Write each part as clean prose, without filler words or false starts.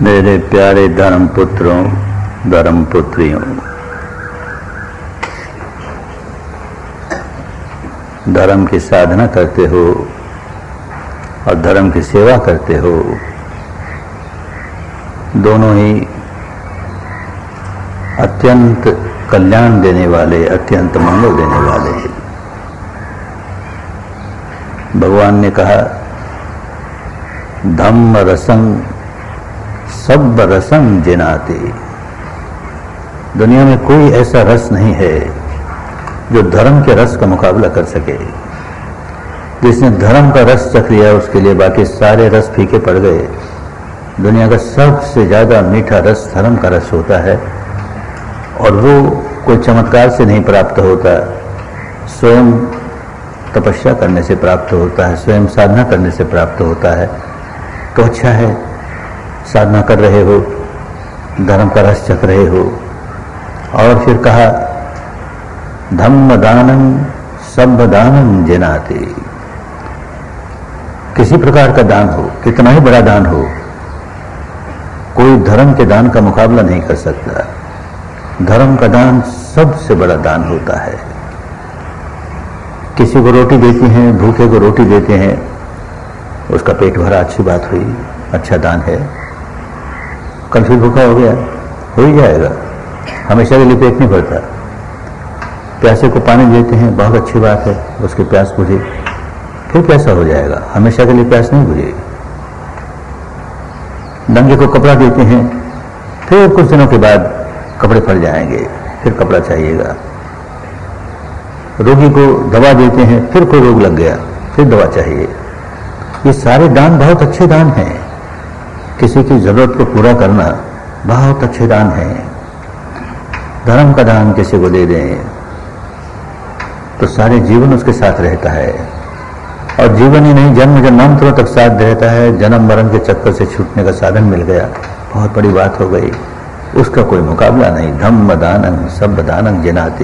मेरे प्यारे धर्म पुत्रों, धर्म पुत्रियों, धर्म की साधना करते हो और धर्म की सेवा करते हो, दोनों ही अत्यंत कल्याण देने वाले, अत्यंत मंगल देने वाले हैं। भगवान ने कहा, धम्म रसं सब रसं जिनाते। दुनिया में कोई ऐसा रस नहीं है जो धर्म के रस का मुकाबला कर सके। जिसने धर्म का रस चख लिया उसके लिए बाकी सारे रस फीके पड़ गए। दुनिया का सबसे ज्यादा मीठा रस धर्म का रस होता है और वो कोई चमत्कार से नहीं प्राप्त होता, स्वयं तपस्या करने से प्राप्त होता है, स्वयं साधना करने से प्राप्त होता है। तो अच्छा है, साधना कर रहे हो, धर्म का रस चख रहे हो। और फिर कहा, धम्म दानं सब दानं जिनाते। किसी प्रकार का दान हो, कितना ही बड़ा दान हो, कोई धर्म के दान का मुकाबला नहीं कर सकता। धर्म का दान सबसे बड़ा दान होता है। किसी को रोटी देती हैं, भूखे को रोटी देते हैं, उसका पेट भरा, अच्छी बात हुई, अच्छा दान है। कल फिर भूखा हो गया, हो ही जाएगा, हमेशा के लिए पेट नहीं भरता। प्यासे को पानी देते हैं, बहुत अच्छी बात है, उसकी प्यास बुझे, फिर प्यासा हो जाएगा, हमेशा के लिए प्यास नहीं बुझेगी। नंगे को कपड़ा देते हैं, फिर कुछ दिनों के बाद कपड़े फट जाएंगे, फिर कपड़ा चाहिएगा। रोगी को दवा देते हैं, फिर कोई रोग लग गया, फिर दवा चाहिए। ये सारे दान बहुत अच्छे दान हैं। किसी की जरूरत को पूरा करना बहुत अच्छे दान हैं। धर्म का दान किसी को दे दें तो सारे जीवन उसके साथ रहता है, और जीवन ही नहीं, जन्म जन्मांतरों तक साथ रहता है। जन्म मरण के चक्कर से छूटने का साधन मिल गया, बहुत बड़ी बात हो गई, उसका कोई मुकाबला नहीं। धम्म दानं सब दानं जिनाते।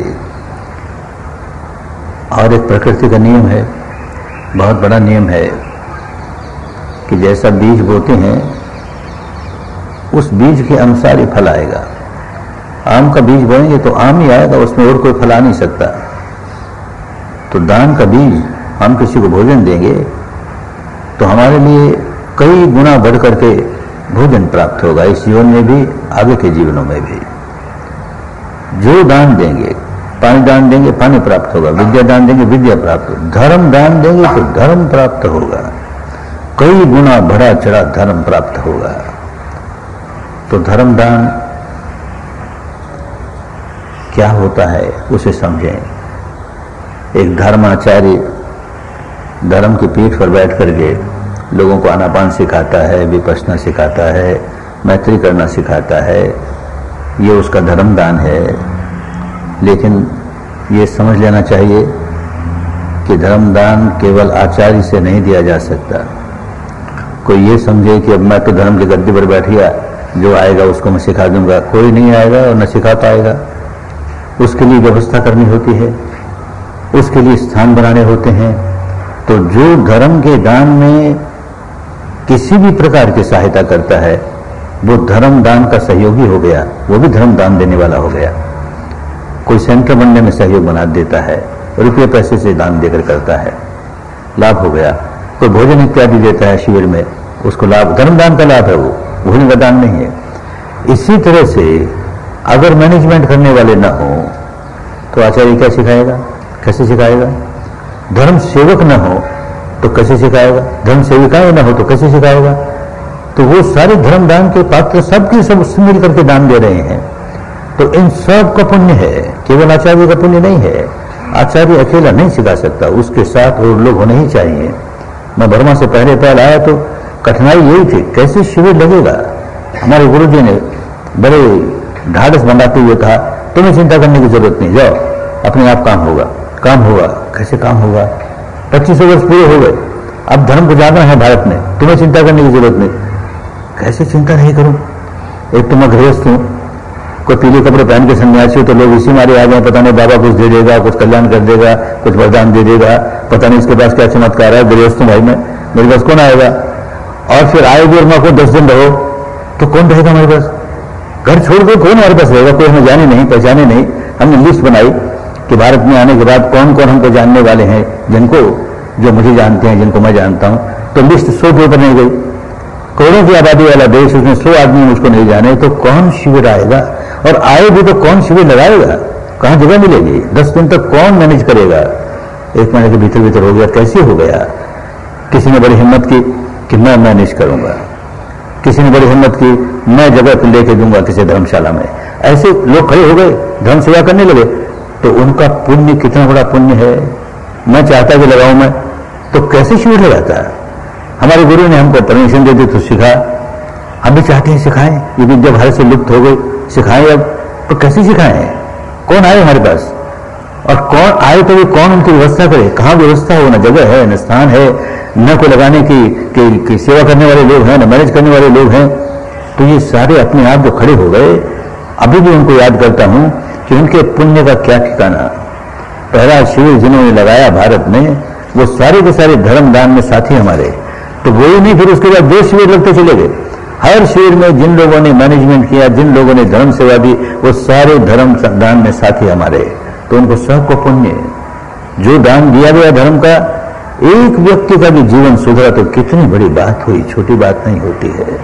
और एक प्रकृति का नियम है, बहुत बड़ा नियम है कि जैसा बीज बोते हैं उस बीज के अनुसार ही फल आएगा। आम का बीज बोएंगे तो आम ही आएगा, उसमें और कोई फल आ नहीं सकता। तो दान का बीज हम किसी को भोजन देंगे तो हमारे लिए कई गुना बढ़ करके भोजन प्राप्त होगा, इस जीवन में भी, आगे के जीवनों में भी। जो दान देंगे, पानी दान देंगे, पानी प्राप्त होगा, विद्या दान देंगे, विद्या प्राप्त होगा, धर्म दान देंगे तो धर्म प्राप्त होगा, कई गुना बढ़ा चढ़ा धर्म प्राप्त होगा। तो धर्म दान क्या होता है उसे समझें। एक धर्माचार्य धर्म की पीठ पर बैठ करके लोगों को आनापान सिखाता है, विपश्यना सिखाता है, मैत्री करना सिखाता है, ये उसका धर्म दान है। लेकिन ये समझ लेना चाहिए कि धर्म दान केवल आचार्य से नहीं दिया जा सकता। कोई ये समझे कि अब मैं तो धर्म की गद्दी पर बैठ गया, जो आएगा उसको मैं सिखा दूंगा, कोई नहीं आएगा और न सिखा पाएगा। उसके लिए व्यवस्था करनी होती है, उसके लिए स्थान बनाने होते हैं। तो जो धर्म के दान में किसी भी प्रकार की सहायता करता है वो धर्म दान का सहयोगी हो गया, वो भी धर्म दान देने वाला हो गया। कोई सेंटर बनने में सहयोग बना देता है, रुपये पैसे से दान देकर करता है, लाभ हो गया। कोई भोजन इत्यादि देता है शिविर में, उसको लाभ, धर्म दान का लाभ है, वो भोजन का दान नहीं है। इसी तरह से अगर मैनेजमेंट करने वाले ना हो तो आचार्य क्या सिखाएगा, कैसे सिखाएगा? धर्म सेवक न हो तो कैसे सिखाएगा? धर्म सेविकाएं न हो तो कैसे सिखाएगा? तो वो सारे धर्म दान के पात्र सबके सब मिल करके दान दे रहे हैं। तो इन सब का पुण्य है, केवल आचार्य का पुण्य नहीं है। आचार्य अकेला नहीं सिखा सकता, उसके साथ और लोग होने ही चाहिए। मैं बर्मा से पहले पहल आया तो कठिनाई यही थी, कैसे शिविर लगेगा। हमारे गुरुजी ने बड़े ढाढ़स बनाते हुए कहा, तुम्हें चिंता करने की जरूरत नहीं, जाओ अपने आप काम होगा। काम होगा, कैसे काम होगा? 2500 वर्ष पूरे हो गए, अब धर्म को जाना है भारत में, तुम्हें चिंता करने की जरूरत नहीं। कैसे चिंता नहीं करूं? एक तो मैं गृहस्थ हूं, कोई पीले कपड़े पहन के सन्यासी हो तो लोग इसी मारे आ जाए, पता नहीं बाबा कुछ दे देगा, कुछ कल्याण कर देगा, कुछ वरदान दे देगा, पता नहीं इसके पास क्या चमत्कार है। गृहस्थ भाई में मेरे पास कौन आएगा? और फिर आएगी और मैं को 10 दिन रहो, तो कौन रहेगा हमारे पास? घर छोड़कर कौन हमारे पास रहेगा? कोई हमें जाने नहीं, पहचाने नहीं। हमने लिस्ट बनाई कि भारत में आने के बाद कौन कौन हमको जानने वाले हैं, जिनको जो मुझे जानते हैं, जिनको मैं जानता हूं। तो लिस्ट 100 के ऊपर नहीं गई। करोड़ों की आबादी वाला देश, उसमें 100 आदमी मुझको नहीं जाने, तो कौन शिविर आएगा? और आए भी तो कौन शिविर लगाएगा? कहां जगह मिलेगी? 10 दिन तक कौन मैनेज करेगा? 1 महीने के भीतर भीतर हो गया, कैसे हो गया? किसी ने बड़ी हिम्मत की कि मैं मैनेज करूंगा, किसी ने बड़ी हिम्मत की मैं जगह पर लेके दूंगा किसी धर्मशाला में। ऐसे लोग खड़े हो गए, धर्म सेवा करने लगे। तो उनका पुण्य कितना बड़ा पुण्य है। मैं चाहता कि लगाऊं मैं, तो कैसे शिविर लगाता है? हमारे गुरु ने हमको परमिशन दे दी तो सिखा। हम भी चाहते हैं सिखाएं, ये विद्या भारत से लुप्त हो गई, सिखाएं अब। तो कैसे सिखाएं? कौन आए हमारे पास? और कौन आए तो भी कौन उनकी व्यवस्था करे? कहाँ व्यवस्था हो? न जगह है, न स्थान है, न को लगाने की सेवा करने वाले लोग हैं, न मैनेज करने वाले लोग हैं। तो ये सारे अपने आप जो खड़े हो गए, अभी भी उनको याद करता हूं कि उनके पुण्य का क्या ठिकाना। पहला शिविर जिन्होंने लगाया भारत में, वो सारे के सारे धर्म दान में साथी हमारे। तो वही नहीं, फिर उसके बाद 2 शिविर लगते चले गए। हर शिविर में जिन लोगों ने मैनेजमेंट किया, जिन लोगों ने धर्म सेवा दी, वो सारे धर्म दान में साथी हमारे। तो उनको सबको पुण्य। जो दान दिया गया धर्म का, एक व्यक्ति का भी जीवन सुधरा तो कितनी बड़ी बात हुई, छोटी बात नहीं होती है।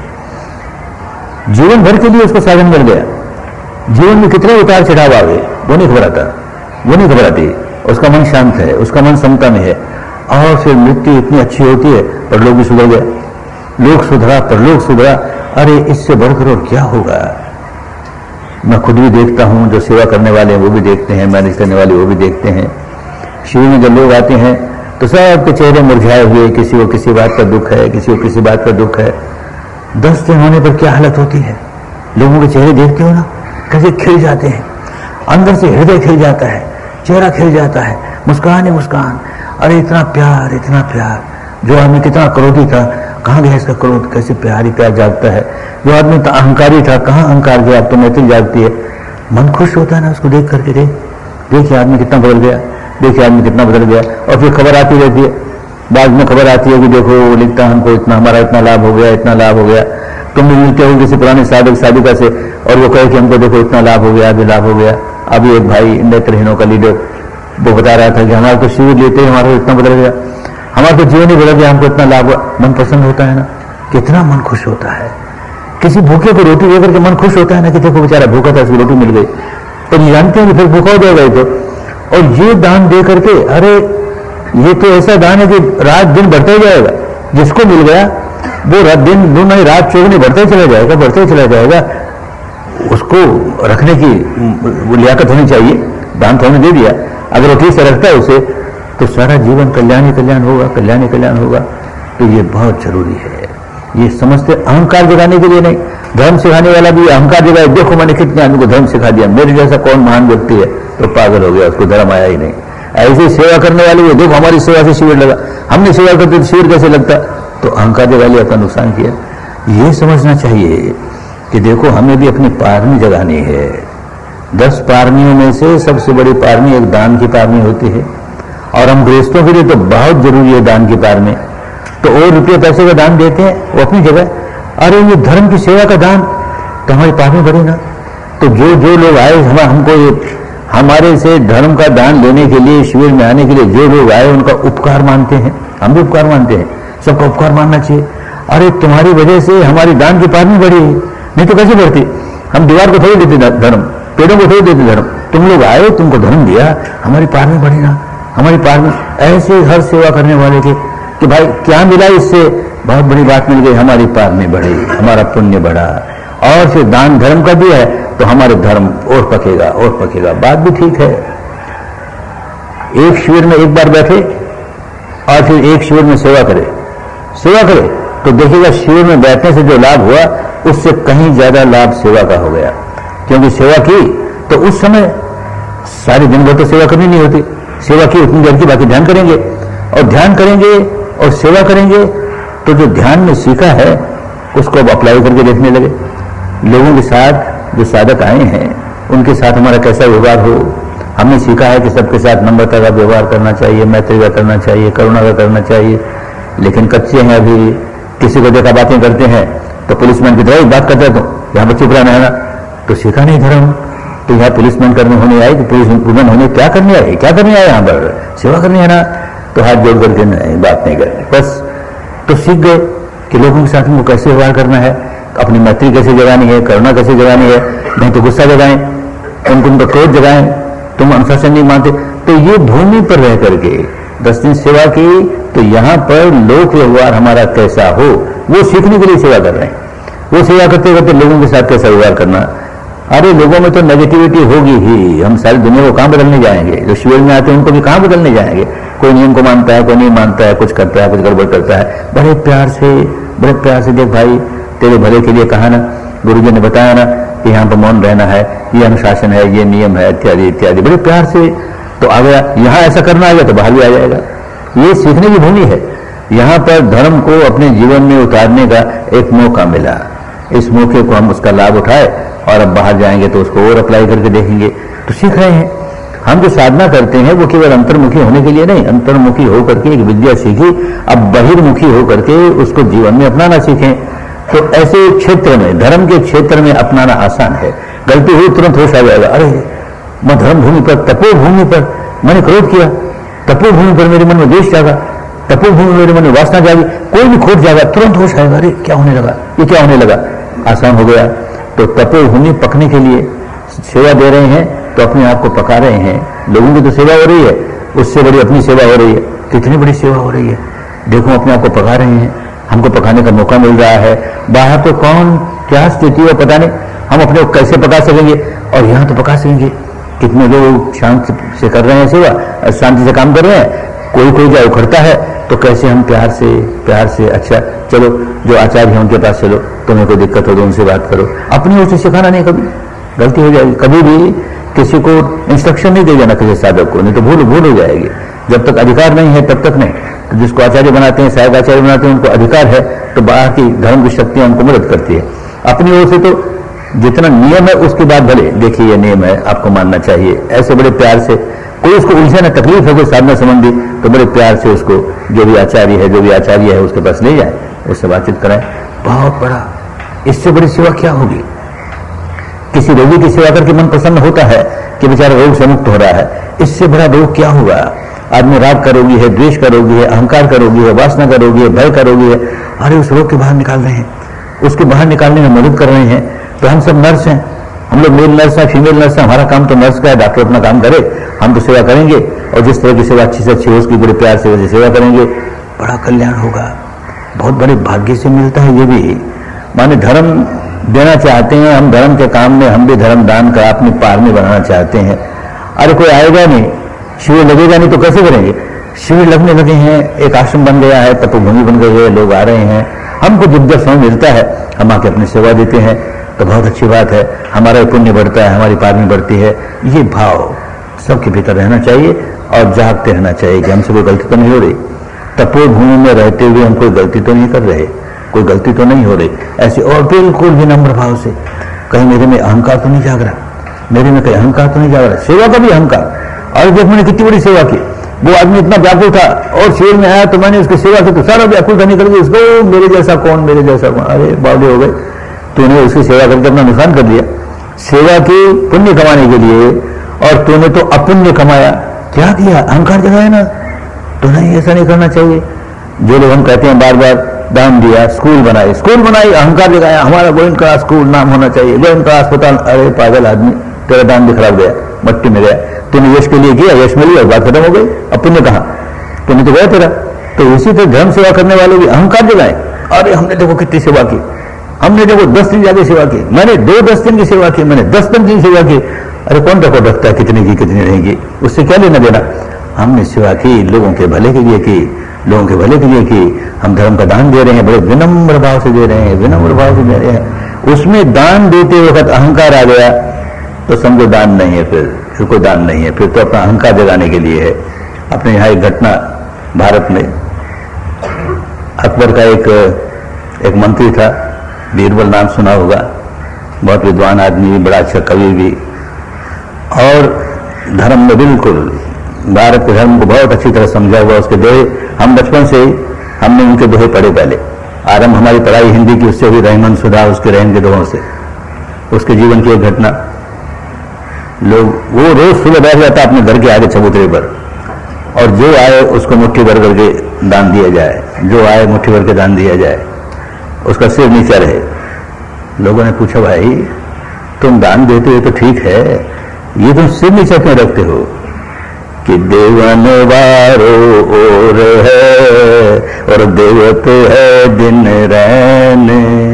जीवन भर के लिए उसको साधन मिल गया। जीवन में कितने उतार चढ़ाव आ गए, वो नहीं घबराता, वो नहीं घबराती। उसका मन शांत है, उसका मन समता में है। और फिर मृत्यु इतनी अच्छी होती है, परलोक भी सुधर गया। लोक सुधरा, परलोक सुधरा। अरे इससे बढ़कर और क्या होगा? मैं खुद भी देखता हूं, जो सेवा करने वाले हैं वो भी देखते हैं, मैनेज करने वाले वो भी देखते हैं। शिविर में जब लोग आते हैं तो सबके चेहरे मुरझाए हुए, किसी को किसी बात का दुख है, किसी को किसी बात का दुख है। 10 दिन होने पर क्या हालत होती है? लोगों के चेहरे देखते हो ना, कैसे खिल जाते हैं, अंदर से हृदय खिल जाता है, चेहरा खिल जाता है, मुस्कान ही मुस्कान। अरे इतना प्यार, इतना प्यार। जो आदमी कितना क्रोधी था, कहाँ गया इसका क्रोध? कैसे प्यार ही प्यार जागता है। जो आदमी अहंकारी था, कहाँ अहंकार गया? अब तो मैत्री जागती है। मन खुश होता है ना उसको देख करके। देखिए आदमी कितना बदल गया, देखिए आदमी कितना बदल गया। और फिर खबर आती रहती है, बाद में खबर आती है कि देखो वो लिखता हमको इतना, हमारा इतना लाभ हो गया, इतना लाभ हो गया। तुम भी मिलते हो किसी पुराने साधक साधिका से और वो कहे कि हमको देखो इतना लाभ हो गया, अभी लाभ हो गया। अभी एक भाई नेत्रहीनों का लीडर वो बता रहा था कि हमारा तो शिविर लेते ही हमारा इतना बदल गया, हमारा तो जीवन ही बदल गया, हमको इतना लाभ हुआ। मन पसंद होता है ना, कितना मन खुश होता है। किसी भूखे को रोटी देकर के मन खुश होता है ना कि देखो बेचारा भूखा था, उसकी रोटी मिल गई। पर ये जानते हैं कि फिर भूखा हो जाएगा तो। और ये दान दे करके, अरे ये तो ऐसा दान है कि रात दिन बढ़ता ही जाएगा। जिसको मिल गया वो रात दिन दो नहीं, रात चौगुनी बढ़ता ही चला जाएगा, बढ़ता ही चला जाएगा। उसको रखने की वो लियाकत होनी चाहिए। दान तो हमने दे दिया, अगर वो ठीक से रखता है उसे, तो सारा जीवन कल्याण ही कल्याण होगा, कल्याण ही कल्याण होगा। तो ये बहुत जरूरी है। ये समझते अहंकार जगाने के लिए नहीं, धर्म सिखाने वाला भी अहंकार जगाए। देखो मैंने कितने आदमी को धर्म सिखा दिया, मेरे जैसा कौन महान व्यक्ति है, तो पागल हो गया, उसको धर्म आया ही नहीं। ऐसे सेवा करने वाले वो देखो हमारी सेवा से शिविर लगा, हमने सेवा करते तो शिविर कैसे लगता? तो अहंकार जगा लिया, अपना नुकसान किया। ये समझना चाहिए कि देखो हमें भी अपनी पारमी जगानी है। 10 पारमियों में से सबसे बड़ी पारमी एक दान की पारमी होती है। और हम गृहस्थों के लिए तो बहुत जरूरी है दान की पारमी। तो और रुपये पैसे का दान देते हैं वो अपनी जगह, अरे ये धर्म की सेवा का दान तो हमारी पारमी बढ़ी ना। तो जो लोग आए हमको हमारे से धर्म का दान लेने के लिए, शिविर में आने के लिए जो लोग आए उनका उपकार मानते हैं, हम भी उपकार मानते हैं, सबका उपकार मानना चाहिए। अरे तुम्हारी वजह से हमारी दान की पारमी बढ़ी, नहीं तो कैसे बढ़ती? हम दीवार को थोड़ी देते धर्म, पेड़ों को थोड़ी देते धर्म। तुम लोग आए, तुमको धर्म दिया, हमारी पारमी बढ़ी ना, हमारी पारमी। ऐसे हर सेवा करने वाले के कि भाई क्या मिला इससे? बहुत बड़ी बात मिल गई, हमारी पारमी बढ़ी, हमारा पुण्य बढ़ा। और फिर दान धर्म का दिया है तो हमारे धर्म और पकेगा और पकेगा। बात भी ठीक है। एक शिविर में एक बार बैठे और फिर एक शिविर में सेवा करे तो देखिएगा शिविर में बैठने से जो लाभ हुआ उससे कहीं ज्यादा लाभ सेवा का हो गया। क्योंकि सेवा की तो उस समय सारे दिन भर तो सेवा करनी नहीं होती, सेवा की उतनी देर की, बाकी ध्यान करेंगे और ध्यान करेंगे और सेवा करेंगे। तो जो ध्यान में सीखा है उसको अब अप्लाई करके देखने लगे। लोगों के साथ जो साधक आए हैं उनके साथ हमारा कैसा व्यवहार हो। हमने सीखा है कि सबके साथ नम्रता का व्यवहार करना चाहिए, मैत्री का करना चाहिए, करुणा का करना चाहिए। लेकिन कच्चे हैं अभी, किसी को देखा बातें करते हैं तो तो पुलिसमैन की तरह एक बात करता है, तो यहाँ पर चुप रहना है ना, तो सीखा नहीं धर्म। तो यहाँ पुलिसमैन करने होने आए कि पुलिस वुमन होने क्या करने आए, क्या करने आए, यहाँ पर सेवा करनी है ना। तो हाथ जोड़ करके नहीं, बात नहीं करनी, बस। तो सीख गए कि लोगों के साथ में कैसे व्यवहार करना है, अपनी मैत्री कैसे जगानी है, करुणा कैसे जगानी है, नहीं तो गुस्सा जगाएं, उनको क्रोध जगाएं, तुम अनुशासन नहीं मानते। तो ये भूमि पर रह करके 10 दिन सेवा की, तो यहाँ पर लोक व्यवहार हमारा कैसा हो वो सीखने के लिए सेवा कर रहे हैं। वो सेवा करते करते लोगों के साथ कैसा व्यवहार करना। अरे लोगों में तो नेगेटिविटी होगी ही, हम सारी दुनिया को कहाँ बदलने जाएंगे, जो शिविर में आते हैं उनको भी कहाँ बदलने जाएंगे। कोई नियम को मानता है, कोई नहीं मानता है, कुछ करता है, कुछ गड़बड़ करता है। बड़े प्यार से देख भाई, तेरे भले के लिए कहा ना, गुरुजी ने बताया ना कि यहाँ पर मौन रहना है, ये अनुशासन है, ये नियम है, इत्यादि इत्यादि, बड़े प्यार से। तो आ गया, यहाँ ऐसा करना आ गया तो बाहर भी आ जाएगा। ये सीखने की भूमि है। यहाँ पर धर्म को अपने जीवन में उतारने का एक मौका मिला, इस मौके को हम उसका लाभ उठाए और अब बाहर जाएंगे तो उसको और अप्लाई करके देखेंगे। तो सीख रहे हैं। हम जो साधना करते हैं वो केवल अंतर्मुखी होने के लिए नहीं, अंतर्मुखी होकर के एक विद्या सीखी, अब बहिर्मुखी होकर के उसको जीवन में अपनाना सीखें। तो ऐसे क्षेत्र में, धर्म के क्षेत्र में अपनाना आसान है। गलती हुई तुरंत होश आ जाएगा, अरे मैं धर्म भूमि पर, तपोभूमि पर मैंने क्रोध किया, तपोभूमि पर मेरे मन में द्वेष जागा, तपोभूमि में मेरे मन में वासना जागी, कोई भी खोट जाएगा, तुरंत होश आएगा, अरे क्या होने लगा, ये क्या होने लगा, आसान हो गया। तो तपोभूमि पकने के लिए सेवा दे रहे हैं तो अपने आप को पका रहे हैं। लोगों की तो सेवा हो रही है, उससे बड़ी अपनी सेवा हो रही है। कितनी बड़ी सेवा हो रही है, देखो अपने आप को पका रहे हैं, हमको पकाने का मौका मिल रहा है। बाहर तो कौन क्या स्थिति है पता नहीं, हम अपने को कैसे पका सकेंगे, और यहाँ तो पका सकेंगे। कितने लोग शांति से कर रहे हैं सेवा, शांति से काम कर रहे हैं। कोई जो उखड़ता है तो कैसे हम प्यार से अच्छा चलो, जो आचार्य है उनके पास चलो, तुम्हें कोई दिक्कत हो तो उनसे बात करो। अपनी ओर से सिखाना नहीं, कभी गलती हो जाएगी। कभी भी किसी को इंस्ट्रक्शन नहीं दे जाना किसी साधक को, नहीं तो भूल हो जाएगी। जब तक अधिकार नहीं है तब तक नहीं। तो जिसको आचार्य बनाते हैं, सहायक आचार्य बनाते हैं, उनको अधिकार है, तो बाहर की धर्म की शक्तियां उनको मदद करती है। अपनी ओर से तो जितना नियम है उसके बाद भले देखिए ये नियम है, आपको मानना चाहिए, ऐसे बड़े प्यार से। कोई उसको उलझे ना, तकलीफ है कोई साधना संबंधी, तो बड़े प्यार से उसको जो भी आचार्य है उसके पास ले जाए, उससे बातचीत कराएं। बहुत बड़ा, इससे बड़ी सेवा क्या होगी। किसी रोगी की सेवा करके मन प्रसन्न होता है कि बेचारा रोग से मुक्त हो रहा है, इससे बड़ा रोग क्या होगा। आदमी राग का रोगी है, द्वेष का रोगी है, अहंकार का रोगी है, वासना का रोगी है, भय का रोगी है, अरे उस रोग के बाहर निकाल रहे हैं, उसके बाहर निकालने में मदद कर रहे हैं। तो हम सब नर्स हैं, हम लोग मेल नर्स है, फीमेल नर्स है, हमारा काम तो नर्स का है, डॉक्टर अपना काम करे, हम तो सेवा करेंगे, और जिस तरह की सेवा अच्छी से अच्छी हो उसकी बड़े प्यार से वैसे सेवा करेंगे, बड़ा कल्याण होगा। बहुत बड़े भाग्य से मिलता है ये भी। माने धर्म देना चाहते हैं हम, धर्म के काम में हम भी धर्म दान का अपने पार में बनाना चाहते हैं। अरे कोई आएगा नहीं, शिविर लगेगा नहीं तो कैसे करेंगे। शिविर लगने लगे हैं, एक आश्रम बन गया है, तपोभूमि बन गई है, लोग आ रहे हैं, हमको जब समय मिलता है हम आके अपनी सेवा देते हैं, तो बहुत अच्छी बात है। हमारा पुण्य बढ़ता है, हमारी पारमी बढ़ती है। ये भाव सबके भीतर रहना चाहिए और जागते रहना चाहिए कि हमसे कोई गलती तो नहीं हो रही। तपोभूमि में रहते हुए हम कोई गलती तो नहीं कर रहे, कोई गलती तो नहीं हो रही ऐसे, और बिल्कुल भी नम्र भाव से, कहीं मेरे में अहंकार तो नहीं जाग रहा, मेरे में कहीं अहंकार तो नहीं जाग रहा। सेवा का भी अहंकार, और जब मैंने कितनी बड़ी सेवा की, वो आदमी इतना व्याकुल था और शिविर में आया तो मैंने उसकी सेवा की, तो सारा व्याकुलता निकल गई उसको, मेरे जैसा कौन। अरे बावले हो गए, तूने उसकी सेवा करके अपना नुकसान कर दिया। सेवा की पुण्य कमाने के लिए, और तूने तो अपुण्य कमाया। क्या किया, अहंकार जगाया ना। तो नहीं, ऐसा नहीं करना चाहिए। जो लोग हम कहते हैं बार बार दान दिया, स्कूल बनाई, अहंकार जगाया, हमारा गोविंद का स्कूल नाम होना चाहिए, गोविंद का अस्पताल। अरे पागल आदमी, तेरा दान भी खराब गया, मट्टी में गया। तूने यश के लिए किया, यश मिल गया, बात खत्म हो गई, अपुण्य कहा, तूने तो गया तेरा। तो इसी तरह धर्म सेवा करने वाले भी अहंकार जगाए। अरे हमने देखो कितनी सेवा की, हमने देखो 10 दिन जाके सेवा की, मैंने 10 दिन की सेवा की, मैंने 10 दिन सेवा की। अरे कौन रिकॉर्ड रखता है कितने की कितनी रहेगी, उससे क्या लेना देना। हमने सेवा की, लोगों के भले के लिए की, लोगों के भले के लिए की। हम धर्म का दान दे रहे हैं, बड़े विनम्र भाव से दे रहे हैं, विनम्र भाव से दे रहे हैं। उसमें दान देते वक्त अहंकार आ गया तो समझो दान नहीं है, फिर कोई दान नहीं है, फिर तो अपना अहंकार जगाने के लिए है। अपने यहाँ एक घटना, भारत में अकबर का एक मंत्री था, बीरबल नाम सुना होगा, बहुत विद्वान आदमी, बड़ा अच्छा कवि भी, और धर्म में बिल्कुल भारत के धर्म को बहुत अच्छी तरह समझा हुआ। उसके दोहे हम बचपन से ही हमने उनके दोहे पढ़े पहले, आरंभ हमारी पढ़ाई हिंदी की उससे हुई, रहमन सुधा उसके रहन के दोहों से, उसके जीवन की एक घटना। लोग वो रोज सुबह बैठ जाता अपने घर के आगे चबूतरे पर, और जो आए उसको मुट्ठी भर करके दान दिया जाए, जो आए मुट्ठी भर के दान दिया जाए, उसका सिर नीचा रहे। लोगों ने पूछा, भाई तुम दान देते हो तो ठीक है, ये तुम सिर नीचा क्यों रखते हो? कि देवन वारो और है और देवत है दिन रैन,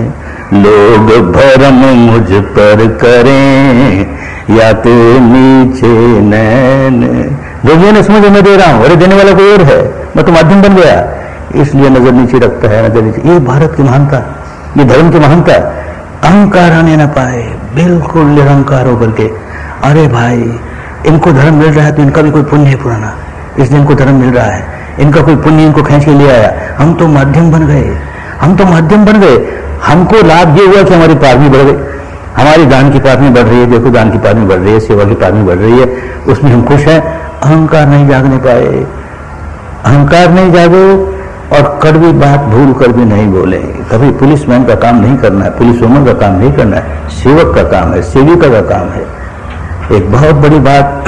लोग भरम मुझ पर करें या तो नीचे नैन। लोगों ने समझ मैं दे रहा हूं, अरे देने वाला कोई और है, मैं तो माध्यम बन गया, इसलिए नजर नीचे रखता है, नजर नीचे। ये भारत की महानता, ये धर्म की महानता। अहंकार आने ना पाए, बिल्कुल निरंकार होकर के, अरे भाई इनको धर्म मिल रहा है तो इनका भी कोई पुण्य है पुराना, इसलिए इनको धर्म मिल रहा है, इनका कोई पुण्य इनको खींच के ले आया। हम तो माध्यम बन गए, हम तो माध्यम बन गए। हमको लाभ ये हुआ कि हमारी पारमी बढ़ गई, हमारी दान की पारमी बढ़ रही है, देखो दान की पारमी बढ़ रही है, सेवा की पारमी बढ़ रही है, उसमें हम खुश हैं। अहंकार नहीं जागने पाए, अहंकार नहीं जागो और कड़वी बात भूल कर भी नहीं बोले। कभी पुलिसमैन का काम नहीं करना है, पुलिस वुमन का काम नहीं करना है, सेवक का काम है, सेविका का काम है। एक बहुत बड़ी बात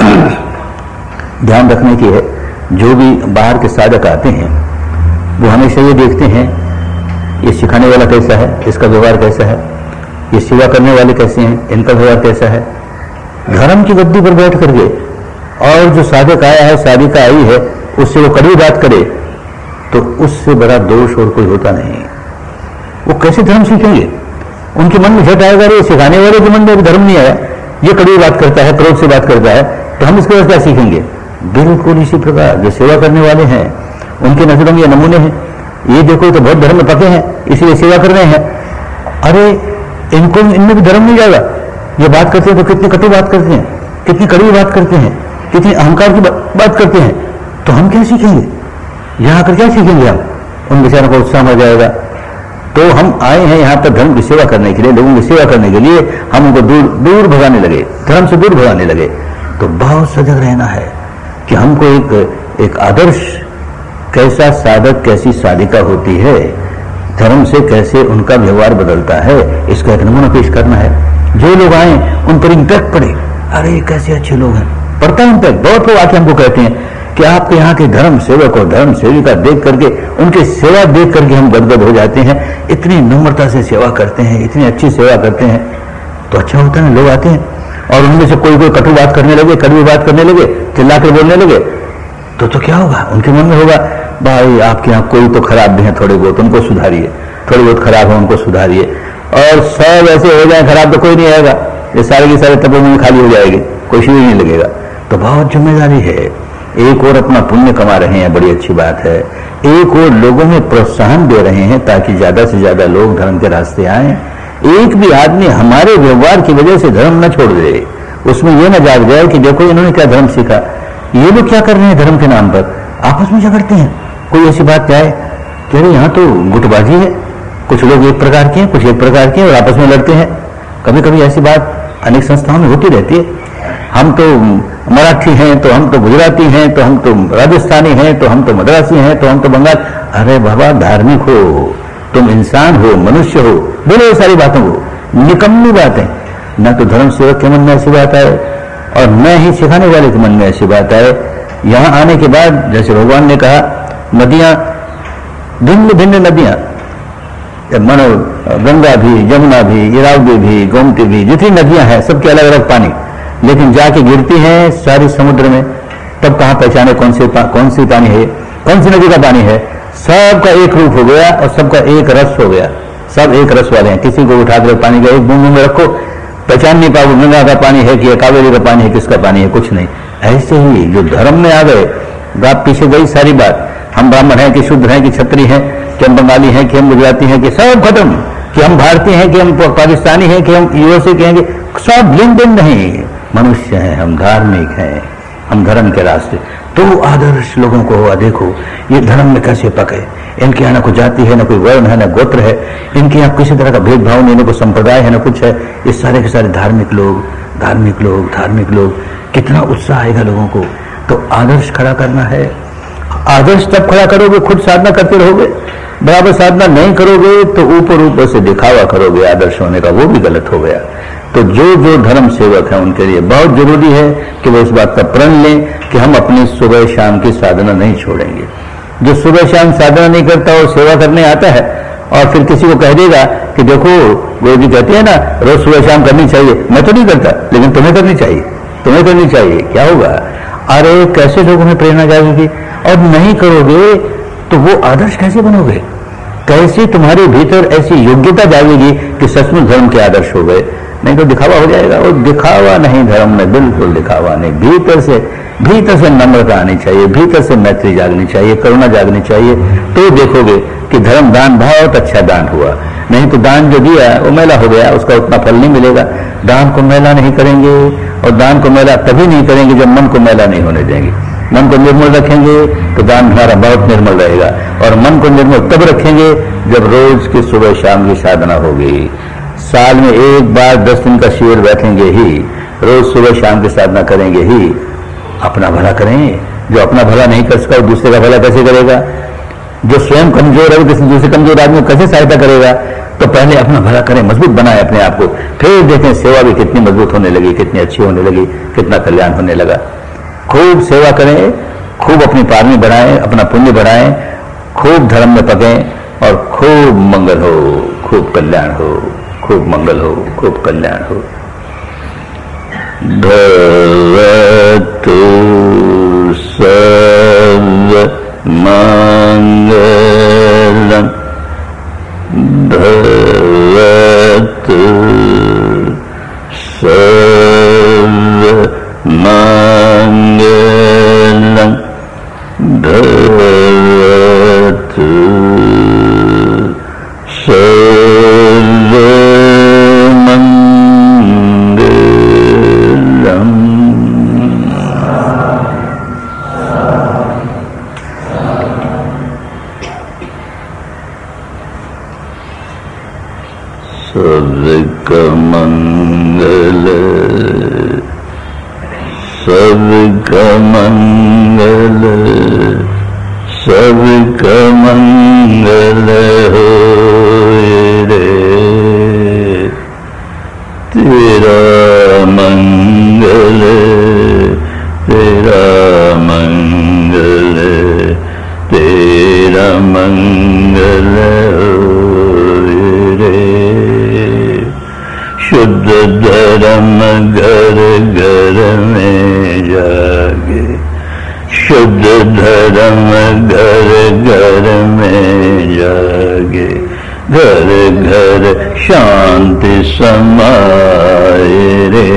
ध्यान रखने की है, जो भी बाहर के साधक आते हैं वो हमेशा ये देखते हैं ये सिखाने वाला कैसा है, इसका व्यवहार कैसा है, ये सेवा करने वाले कैसे हैं, इनका व्यवहार कैसा है। धर्म की गद्दी पर बैठ करके और जो साधक आया है, साधिका आई है, उससे वो कड़वी बात करे तो उससे बड़ा दोष और कोई होता नहीं। वो कैसे धर्म सीखेंगे? उनके मन में झट आएगा, अरे सिखाने वाले के मन में अभी धर्म नहीं आया, ये कड़वी बात करता है, क्रोध से बात करता है, तो हम इसके बाद क्या सीखेंगे? बिल्कुल इसी प्रकार जो सेवा करने वाले हैं उनके नजरों में ये नमूने हैं, ये देखो तो बहुत धर्म में पके हैं इसलिए सेवा कर रहे हैं। अरे इनको इनमें भी धर्म नहीं जाएगा, ये बात करते हैं तो कितनी कटु बात करते हैं, कितनी कड़वी बात करते हैं, कितनी अहंकार की बात करते हैं, तो हम क्या सीखेंगे? यहाँ आकर क्या सीखेंगे हम? उन बेचारों को उत्साह हो जाएगा। तो हम आए हैं यहाँ पर धर्म की सेवा करने के लिए, लोगों की सेवा करने के लिए, हम उनको दूर दूर भगाने लगे, धर्म से दूर भगाने लगे। तो बहुत सजग रहना है कि हमको एक आदर्श, कैसा साधक कैसी साधिका होती है, धर्म से कैसे उनका व्यवहार बदलता है, इसका एक नमूना पेश करना है। जो लोग आए उन पर इम्पैक्ट पड़े, अरे कैसे अच्छे लोग हैं, पड़ता है इम्पैक्ट। बहुत लोग आके हमको कहते हैं कि आपके यहाँ के धर्म सेवक और धर्म सेविका देख करके, उनकी सेवा देख करके हम गदगद हो जाते हैं, इतनी नम्रता से सेवा करते हैं, इतनी अच्छी सेवा करते हैं। तो अच्छा होता है, लोग आते हैं और उनमें से कोई कटु बात करने लगे, कड़वी बात करने लगे, चिल्ला कर बोलने लगे, तो क्या होगा? उनके मन में होगा, भाई आपके यहाँ कोई तो खराब भी है, थोड़े बहुत उनको सुधारिए, थोड़े बहुत खराब है उनको सुधारिए, और सब ऐसे हो जाए खराब तो कोई नहीं आएगा, ये सारे के सारे तबों में खाली हो जाएंगे, कोई शिविर नहीं लगेगा। तो बहुत जिम्मेदारी है। एक और अपना पुण्य कमा रहे हैं, बड़ी अच्छी बात है, एक और लोगों में प्रोत्साहन दे रहे हैं ताकि ज्यादा से ज्यादा लोग धर्म के रास्ते आए। एक भी आदमी हमारे व्यवहार की वजह से धर्म न छोड़ दे, उसमें यह न जाग जाए कि देखो इन्होंने क्या धर्म सीखा, ये लोग क्या कर रहे हैं धर्म के नाम पर, आपस में झगड़ते हैं। कोई ऐसी बात क्या है कि अरे यहाँ तो गुटबाजी है, कुछ लोग एक प्रकार के हैं, कुछ एक प्रकार के हैं और आपस में लड़ते हैं। कभी कभी ऐसी बात अनेक संस्थाओं में होती रहती है। हम तो मराठी हैं, तो हम तो गुजराती हैं, तो हम तो राजस्थानी हैं, तो हम तो मद्रासी हैं, तो हम तो बंगाल। अरे बाबा, धार्मिक हो, तुम इंसान हो, मनुष्य हो, बोलो ये सारी बातों को। निकम्मी बातें, न तो धर्म सेवक के मन में ऐसी बात आए और न ही सिखाने वाले के मन में ऐसी बात आए। यहाँ आने के बाद जैसे भगवान ने कहा, नदियां भिन्न भिन्न नदियां, मानो गंगा भी, जमुना भी, इरावदी भी, गोमती भी, जितनी नदियां हैं सबके अलग अलग पानी, लेकिन जाके गिरती हैं सारी समुद्र में, तब कहाँ पहचाने कौन सी पानी है, कौन सी नदी का पानी है। सबका एक रूप हो गया और सबका एक रस हो गया, सब एक रस वाले हैं। किसी को उठाकर पानी का एक बूंद में रखो, पहचान नहीं पाओगे गंगा का पानी है कि कावेरी का पानी है, किसका पानी है, कुछ नहीं। ऐसे ही जो धर्म में आ गए, बात पीछे गई सारी बात, हम ब्राह्मण हैं कि शूद्र हैं कि क्षत्रिय हैं कि हम बंगाली हैं कि हम गुजराती हैं कि सब खत्म, कि हम भारतीय हैं कि हम पाकिस्तानी हैं कि हम यूएसए के हैं कि सब लेन देन नहीं, मनुष्य हैं हम, धार्मिक हैं हम, धर्म के रास्ते। तो आदर्श लोगों को हुआ, देखो ये धर्म में कैसे पके, इनके यहाँ ना कोई जाति है, ना कोई वर्ण है, ना गोत्र है, इनके यहाँ किसी तरह का भेदभाव नहीं, ना कोई संप्रदाय है, ना कुछ है, ये सारे के सारे धार्मिक लोग, धार्मिक लोग, धार्मिक लोग। कितना उत्साह आएगा लोगों को। तो आदर्श खड़ा करना है। आदर्श तब खड़ा करोगे खुद साधना करते रहोगे, बराबर साधना नहीं करोगे तो ऊपर ऊपर से दिखावा करोगे आदर्श होने का, वो भी गलत हो गया। तो जो जो धर्म सेवक हैं उनके लिए बहुत जरूरी है कि वो इस बात का प्रण लें कि हम अपनी सुबह शाम की साधना नहीं छोड़ेंगे। जो सुबह शाम साधना नहीं करता और सेवा करने आता है और फिर किसी को कह देगा कि देखो गुरु जी कहते हैं ना रोज सुबह शाम करनी चाहिए, मैं तो नहीं करता लेकिन तुम्हें करनी चाहिए, तुम्हें करनी चाहिए, क्या होगा? अरे कैसे लोगों में प्रेरणा जाएगी? और नहीं करोगे तो वो आदर्श कैसे बनोगे? कैसे तुम्हारे भीतर ऐसी योग्यता जागेगी कि सचमुच धर्म के आदर्श हो गए? नहीं तो दिखावा हो जाएगा। और दिखावा नहीं धर्म में, बिल्कुल दिखावा नहीं। भीतर से नम्रता आनी चाहिए, भीतर से मैत्री जागनी चाहिए, करुणा जागनी चाहिए, तो देखोगे कि धर्म दान बहुत अच्छा दान हुआ। नहीं तो दान जो दिया वो मैला हो गया, उसका उतना फल नहीं मिलेगा। दान को मैला नहीं करेंगे, और दान को मैला तभी नहीं करेंगे जब मन को मैला नहीं होने देंगे। मन को निर्मल रखेंगे तो दान हमारा बहुत निर्मल रहेगा, और मन को निर्मल तब रखेंगे जब रोज की सुबह शाम की साधना होगी। साल में एक बार 10 दिन का शिविर बैठेंगे ही, रोज सुबह शाम की साधना करेंगे ही, अपना भला करें। जो अपना भला नहीं कर सका वो दूसरे का भला कैसे करेगा? जो स्वयं कमजोर है वो किसी दूसरे कमजोर आदमी को कैसे सहायता करेगा? तो पहले अपना भला करें, मजबूत बनाए अपने आप को, फिर देखें सेवा भी कितनी मजबूत होने लगी, कितनी अच्छी होने लगी, कितना कल्याण होने लगा। खूब सेवा करें, खूब अपनी पारमी बढ़ाएं, अपना पुण्य बढ़ाएं, खूब धर्म में पकें और खूब मंगल हो, खूब कल्याण हो, खूब मंगल हो, खूब कल्याण हो। भवतु सर्व मंगलम, भवतु सर्व मंगलम, भवतु सर्व मंगलम। सबका मंगल, सबका मंगल, सबका मंगल होए रे। तेरा मंगल, तेरा मंगल, तेरा मंगल होए रे। शुद्ध धर्म घर घर में जागे, शुद्ध धर्म घर घर में जागे, घर घर शांति समाए रे,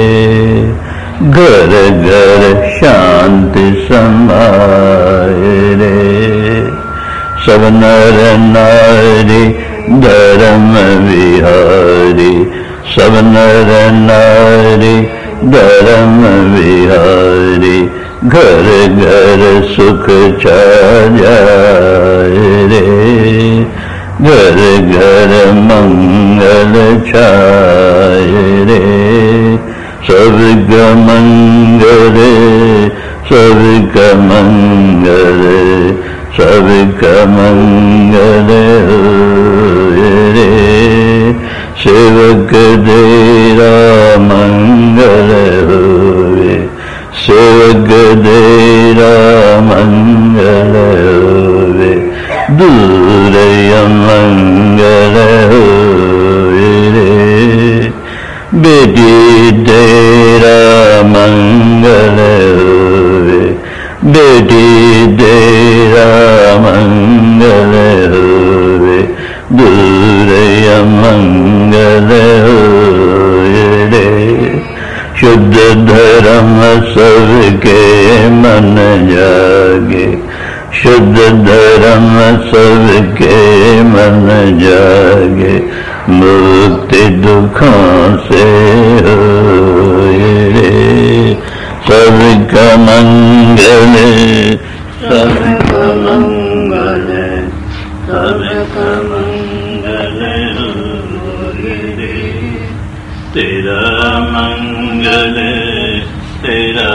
घर घर शांति समाए रे। सब नर नारी धर्म विहारी, सब नर नारी धर्म विहारी, घर घर सुख छा जाए रे, घर घर मंगल छाए रे। सबका मंगल, सबका मंगल, सबका मंगल होए रे। सेवक तेरा मंगल होए, सेवक तेरा मंगल होए, दूर अमंगल होए रे। बेटी तेरा मंगल होए, बेटी तेरा मंगल होए, दूर अमंगल होए रे। शुद्ध धर्म सबके मन जागे, शुद्ध धर्म सबके मन जागे, मुक्ति दुखों से होए रे। सबका मंगल, सबका मंगल, सबका मंगल होए रे। तेरा मंगल, तेरा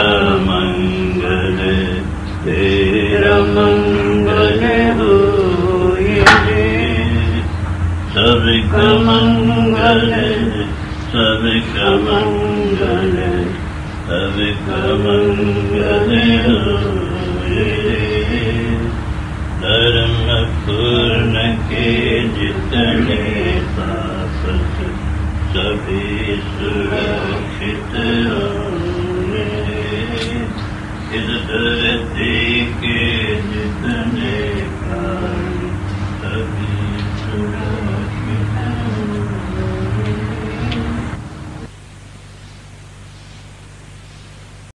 मंगल, तेरा मंगल होए। मंगल सबका मंगल सबका मंगल होए। धर्म पूर्ण के जितने शासक सभी सुरक्षित होए। इस धरती के जितने